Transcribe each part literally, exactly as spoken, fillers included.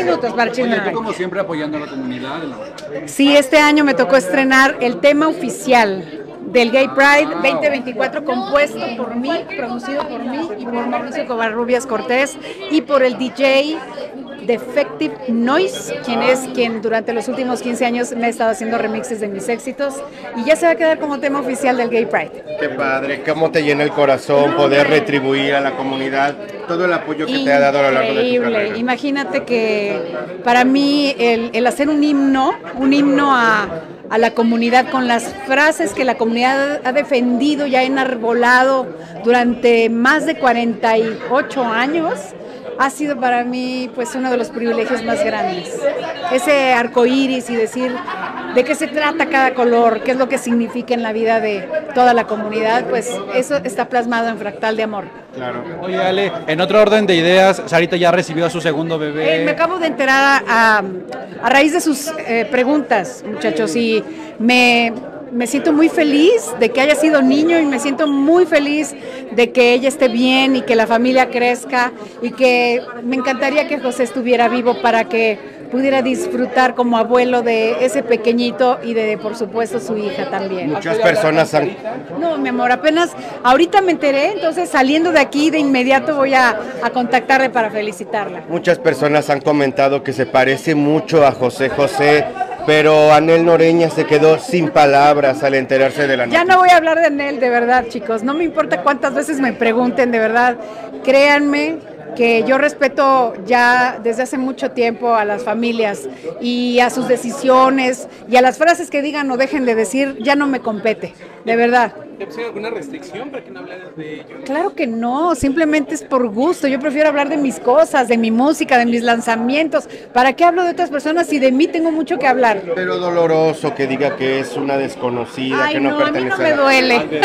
minutos para Chisme Oye, No tú Hay. como siempre apoyando a la comunidad. ¿No? Sí, este año me tocó estrenar el tema oficial del Gay Pride veinte veinticuatro, compuesto por mí, producido por mí y por Mauricio Covarrubias Cortés y por el D J Defective Noise, quien es quien durante los últimos quince años me ha estado haciendo remixes de mis éxitos, y ya se va a quedar como tema oficial del Gay Pride. Qué padre, cómo te llena el corazón poder retribuir a la comunidad todo el apoyo que te ha dado a lo largo de tu Increíble. carrera. Imagínate que para mí el, el hacer un himno, un himno a, a la comunidad con las frases que la comunidad ha defendido y ha enarbolado durante más de cuarenta y ocho años, ha sido para mí pues uno de los privilegios más grandes. Ese arco iris y decir de qué se trata cada color, qué es lo que significa en la vida de toda la comunidad, pues eso está plasmado en Fractal de Amor. Claro. Oye, Ale, en otro orden de ideas, Sarita ya recibió a su segundo bebé. Eh, me acabo de enterar a, a, a raíz de sus eh, preguntas, muchachos, y me... Me siento muy feliz de que haya sido niño y me siento muy feliz de que ella esté bien y que la familia crezca, y que me encantaría que José estuviera vivo para que pudiera disfrutar como abuelo de ese pequeñito y de, por supuesto, su hija también. Muchas personas han... No, mi amor, apenas ahorita me enteré, entonces saliendo de aquí de inmediato voy a, a contactarle para felicitarla. Muchas personas han comentado que se parece mucho a José José, pero Anel Noreña se quedó sin palabras al enterarse de la noticia. Ya no voy a hablar de Anel, de verdad, chicos. No me importa cuántas veces me pregunten, de verdad. Créanme que yo respeto ya desde hace mucho tiempo a las familias y a sus decisiones, y a las frases que digan o dejen de decir, ya no me compete, de verdad. ¿Hay alguna restricción para que no hables de ello? Claro que no, simplemente es por gusto. Yo prefiero hablar de mis cosas, de mi música, de mis lanzamientos. ¿Para qué hablo de otras personas si de mí tengo mucho que hablar? Pero doloroso que diga que es una desconocida, Ay, que no, no, a mí pertenece no me a la... duele.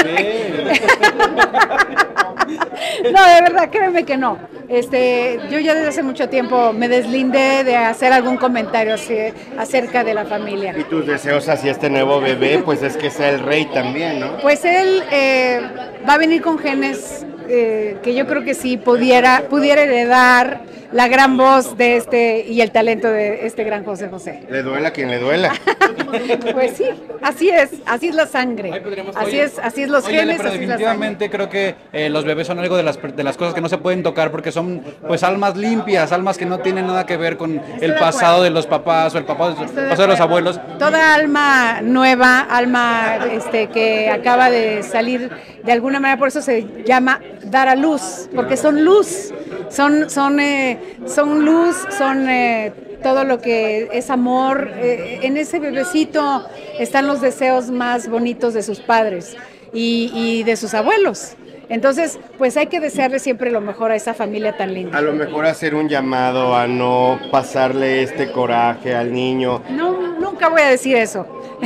No, de verdad, créeme que no. Este, yo ya desde hace mucho tiempo me deslindé de hacer algún comentario así, acerca de la familia. Y tus deseos hacia este nuevo bebé, pues es que sea el rey también, ¿no? Pues él eh, va a venir con genes eh, que yo creo que sí pudiera, pudiera heredar la gran voz de este y el talento de este gran José José. Le duela a quien le duela. Pues sí, así es, así es la sangre, Ahí podríamos- así oye, es, así es los Oye, Ale, genes, pero así es la sangre. definitivamente creo que eh, los bebés son algo de las, de las cosas que no se pueden tocar, porque son pues almas limpias, almas que no tienen nada que ver con el de pasado acuerdo. de los papás o el papá, el Estoy de pasado de los acuerdo. abuelos. Toda alma nueva, alma este, que acaba de salir de alguna manera, por eso se llama dar a luz, porque son luz, son, son, eh, son luz, son eh, todo lo que es amor. Eh, en ese bebecito están los deseos más bonitos de sus padres y, y de sus abuelos. Entonces, pues hay que desearle siempre lo mejor a esa familia tan linda. A lo mejor hacer un llamado a no pasarle este coraje al niño. No, nunca voy a decir eso.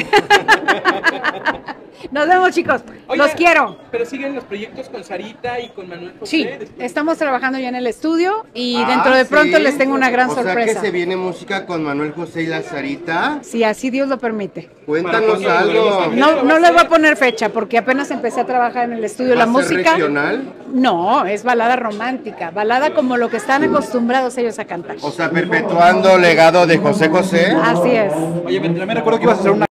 Nos vemos, chicos. Oye, Los quiero. Pero siguen los proyectos con Sarita y con Manuel José. Sí, después. estamos trabajando ya en el estudio y Ah, dentro de pronto ¿sí? les tengo una gran o sea sorpresa. que se viene música con Manuel José y la Sarita. Si así Dios lo permite. Cuéntanos Para cuando algo. volvemos No, no les voy a poner fecha porque apenas empecé a trabajar en el estudio. ¿Va La a ser música. regional? No, es balada romántica, balada como lo que están acostumbrados ellos a cantar. O sea, perpetuando legado de José José. Así es. Oye, me, me recuerdo que ibas a hacer una